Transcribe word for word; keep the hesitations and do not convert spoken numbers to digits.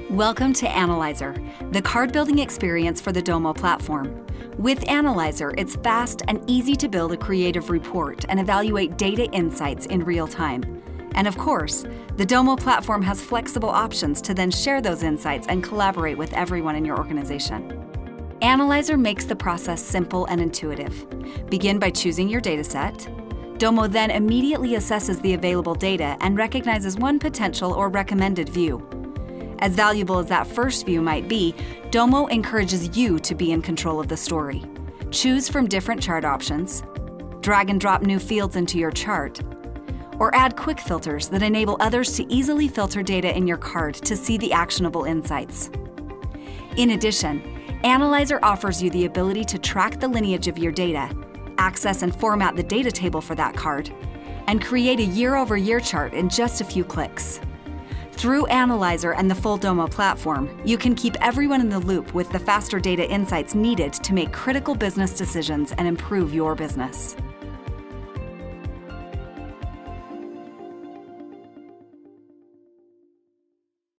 Welcome to Analyzer, the card-building experience for the Domo platform. With Analyzer, it's fast and easy to build a creative report and evaluate data insights in real time. And of course, the Domo platform has flexible options to then share those insights and collaborate with everyone in your organization. Analyzer makes the process simple and intuitive. Begin by choosing your dataset. Domo then immediately assesses the available data and recognizes one potential or recommended view. As valuable as that first view might be, Domo encourages you to be in control of the story. Choose from different chart options, drag and drop new fields into your chart, or add quick filters that enable others to easily filter data in your card to see the actionable insights. In addition, Analyzer offers you the ability to track the lineage of your data, access and format the data table for that card, and create a year-over-year chart in just a few clicks. Through Analyzer and the full Domo platform, you can keep everyone in the loop with the faster data insights needed to make critical business decisions and improve your business.